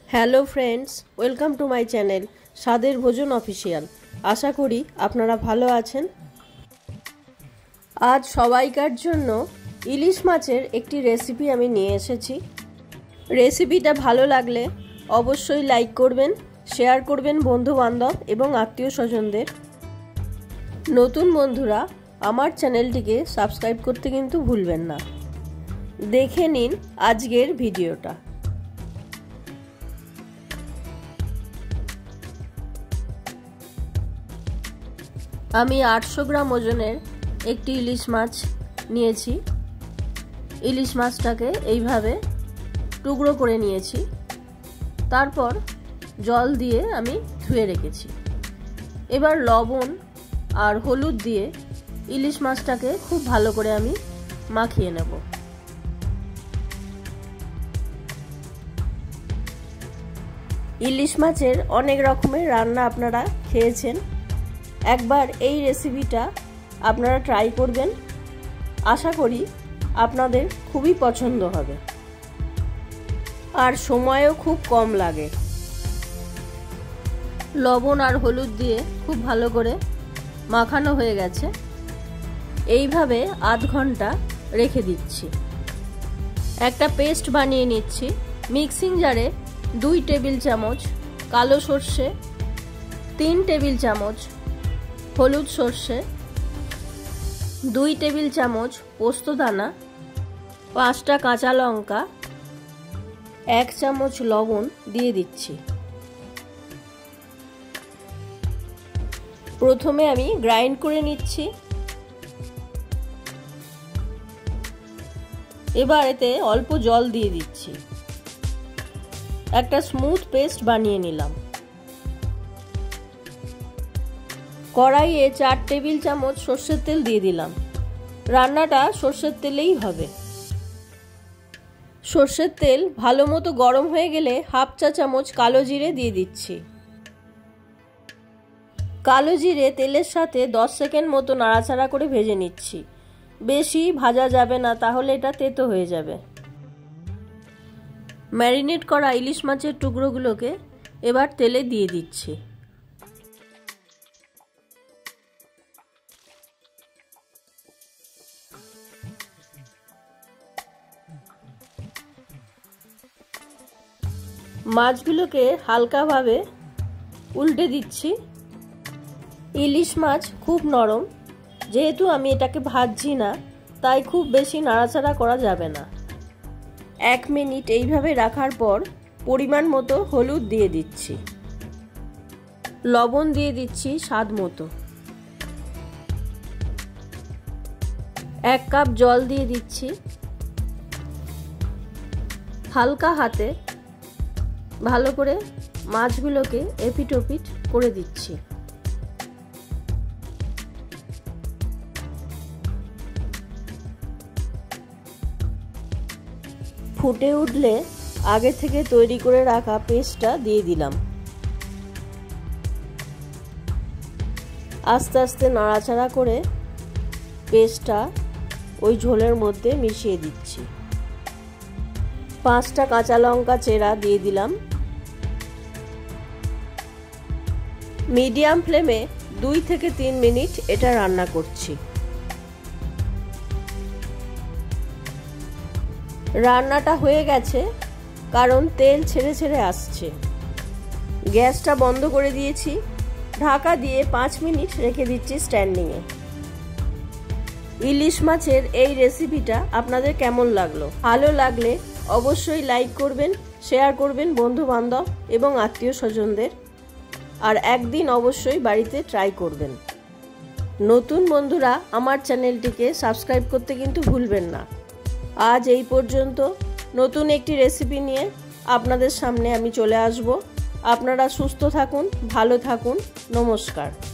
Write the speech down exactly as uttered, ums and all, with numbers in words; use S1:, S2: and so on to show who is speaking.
S1: Hello friends, welcome to my channel স্বাদের ভোজন official. আশা করি আপনারা ভালো আছেন। আজ সবাইকার জন্য ইলিশ মাছের একটি রেসিপি আমি নিয়ে এসেছি। রেসিপিটা ভালো লাগলে অবশ্যই লাইক করবেন, শেয়ার করবেন বন্ধু বান্ধব এবং আত্মীয় স্বজনদের। নতুন বন্ধুরা আমার চ্যানেলটিকে সাবস্ক্রাইব করতে কিন্তু ভুলবেন না। দেখে নিন আজকের ভিডিওটা। আমি আটশো গ্রাম ওজনের একটি ইলিশ মাছ নিয়েছি। ইলিশ মাছটাকে এইভাবে টুকরো করে নিয়েছি, তারপর জল দিয়ে আমি ধুয়ে রেখেছি। এবার লবণ আর হলুদ দিয়ে ইলিশ মাছটাকে খুব ভালো করে আমি মাখিয়ে নেব। ইলিশ মাছের অনেক রকমের রান্না আপনারা খেয়েছেন, একবার এই রেসিপিটা আপনারা ট্রাই করবেন। আশা করি আপনাদের খুবই পছন্দ হবে, আর সময়ও খুব কম লাগে। লবণ আর হলুদ দিয়ে খুব ভালো করে মাখানো হয়ে গেছে। এইভাবে আধ ঘন্টা রেখে দিচ্ছি। একটা পেস্ট বানিয়ে নিচ্ছি। মিক্সিং জারে দুই টেবিল চামচ কালো সর্ষে, তিন টেবিল চামচ হলুদ সর্ষে, দুই টেবিল চামচ পোস্ত দানা, পাঁচটা কাঁচা লঙ্কা, এক চামচ লবণ দিয়ে দিচ্ছি। প্রথমে আমি গ্রাইন্ড করে নিচ্ছি। এবার এতে অল্প জল দিয়ে দিচ্ছি। একটা স্মুথ পেস্ট বানিয়ে নিলাম। কড়াইয়ে চার টেবিল চামচ সর্ষের তেল দিয়ে দিলাম। রান্নাটা সর্ষের তেলেই হবে। সর্ষের তেল ভালো মতো গরম হয়ে গেলে হাফ চা চামচ কালো জিরে দিয়ে দিচ্ছি। কালো জিরে তেলের সাথে দশ সেকেন্ড মতো নাড়াচাড়া করে ভেজে নিচ্ছি। বেশি ভাজা যাবে না, তাহলে এটা তেতো হয়ে যাবে। ম্যারিনেট করা ইলিশ মাছের টুকরোগুলোকে এবার তেলে দিয়ে দিচ্ছি। মাছগুলোকে হালকাভাবে উল্টে দিচ্ছি। ইলিশ মাছ খুব নরম, যেহেতু আমি এটাকে ভাজছি না, তাই খুব বেশি নাড়াচাড়া করা যাবে না। এক মিনিট এইভাবে রাখার পর পরিমাণ মতো হলুদ দিয়ে দিচ্ছি, লবণ দিয়ে দিচ্ছি স্বাদ মতো, এক কাপ জল দিয়ে দিচ্ছি। হালকা হাতে ভালো করে মাছগুলোকে এপিট ওপিট করে দিচ্ছি। ফুটে উঠলে আগে থেকে তৈরি করে রাখা পেস্টটা দিয়ে দিলাম। আস্তে আস্তে নাড়াচাড়া করে পেস্টটা ওই ঝোলের মধ্যে মিশিয়ে দিচ্ছি। পাঁচটা কাঁচা লঙ্কা চেরা দিয়ে দিলাম। মিডিয়াম ফ্লেমে দুই থেকে তিন মিনিট এটা রান্না করছি। রান্নাটা হয়ে গেছে, কারণ তেল ছেড়ে ছেড়ে আসছে। গ্যাসটা বন্ধ করে দিয়েছি। ঢাকা দিয়ে পাঁচ মিনিট রেখে দিচ্ছি স্ট্যান্ডিংয়ে। ইলিশ মাছের এই রেসিপিটা আপনাদের কেমন লাগলো? ভালো লাগলে অবশ্যই লাইক করবেন, শেয়ার করবেন বন্ধু বান্ধব এবং আত্মীয় স্বজনদের, আর একদিন অবশ্যই বাড়িতে ট্রাই করবেন। নতুন বন্ধুরা আমার চ্যানেলটিকে সাবস্ক্রাইব করতে কিন্তু ভুলবেন না। আজ এই পর্যন্ত। নতুন একটি রেসিপি নিয়ে আপনাদের সামনে আমি চলে আসব। আপনারা সুস্থ থাকুন, ভালো থাকুন। নমস্কার।